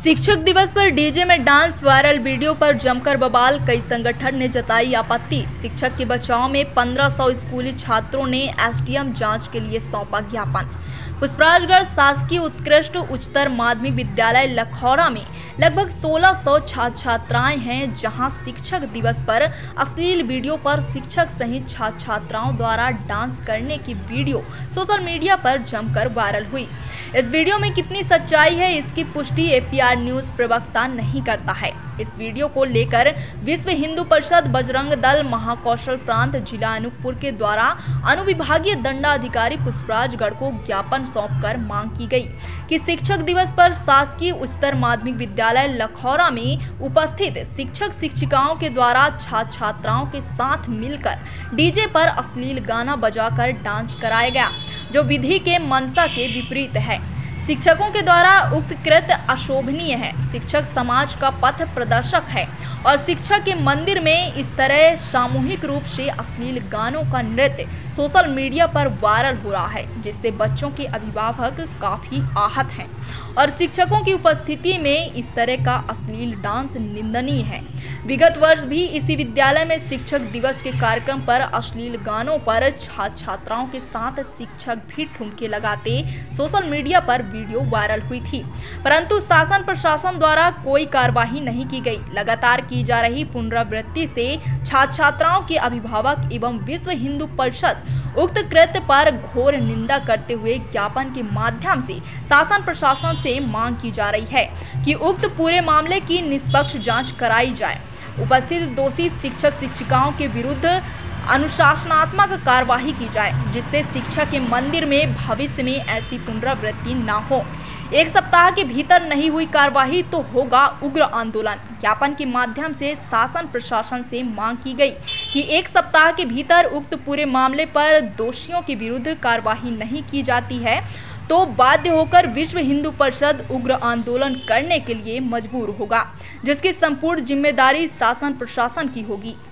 शिक्षक दिवस पर डीजे में डांस, वायरल वीडियो पर जमकर बवाल। कई संगठन ने जताई आपत्ति। शिक्षक के बचाव में 1500 स्कूली छात्रों ने एसडीएम जांच के लिए सौंपा ज्ञापन। पुष्पराजगढ़ शासकीय उत्कृष्ट उच्चतर माध्यमिक विद्यालय लखौरा में लगभग 1600 छात्र छात्राएं हैं, जहां शिक्षक दिवस पर अश्लील वीडियो पर शिक्षक सहित छात्र छात्राओं द्वारा डांस करने की वीडियो सोशल मीडिया पर जमकर वायरल हुई। इस वीडियो में कितनी सच्चाई है, इसकी पुष्टि एपीआर न्यूज प्रवक्ता नहीं करता है। इस वीडियो को लेकर विश्व हिंदू परिषद, बजरंग दल, महाकौशल प्रांत जिला अनूपपुर के द्वारा अनुविभागीय दंडाधिकारी पुष्पराजगढ़ को ज्ञापन सौंपकर मांग की गई कि शिक्षक दिवस पर शासकीय उच्चतर माध्यमिक विद्यालय लखौरा में उपस्थित शिक्षक शिक्षिकाओं के द्वारा छात्र छात्राओं के साथ मिलकर डीजे पर अश्लील गाना बजाकर डांस कराया गया, जो विधि के मंशा के विपरीत है। शिक्षकों के द्वारा उक्त कृत्य अशोभनीय है। शिक्षक समाज का पथ प्रदर्शक है और शिक्षक के मंदिर में इस तरह सामूहिक रूप से अश्लील गानों का नृत्य सोशल मीडिया पर वायरल हो रहा है, जिससे बच्चों के अभिभावक काफी आहत हैं और शिक्षकों की उपस्थिति में इस तरह का अश्लील डांस निंदनीय है। विगत वर्ष भी इसी विद्यालय में शिक्षक दिवस के कार्यक्रम पर अश्लील गानों पर छात्र छात्राओं के साथ शिक्षक भी ठुमके लगाते सोशल मीडिया पर वीडियो वायरल हुई थी, परंतु शासन प्रशासन द्वारा कोई कार्रवाई नहीं की गई। लगातार की जा रही पुनरावृत्ति से छात्र छात्राओं के अभिभावक एवं विश्व हिंदू परिषद उक्त कृत्य पर घोर निंदा करते हुए ज्ञापन के माध्यम से शासन प्रशासन से मांग की जा रही है कि उक्त पूरे मामले की निष्पक्ष जांच कराई जाए। उपस्थित दोषी शिक्षक शिक्षिकाओं के विरुद्ध अनुशासनात्मक कार्यवाही की जाए, जिससे शिक्षा के मंदिर में भविष्य में ऐसी पुनरावृत्ति न हो। एक सप्ताह के भीतर नहीं हुई कार्यवाही तो होगा उग्र आंदोलन। ज्ञापन के माध्यम से शासन प्रशासन से मांग की गई कि एक सप्ताह के भीतर उक्त पूरे मामले पर दोषियों के विरुद्ध कार्यवाही नहीं की जाती है तो बाध्य होकर विश्व हिंदू परिषद उग्र आंदोलन करने के लिए मजबूर होगा, जिसकी संपूर्ण जिम्मेदारी शासन प्रशासन की होगी।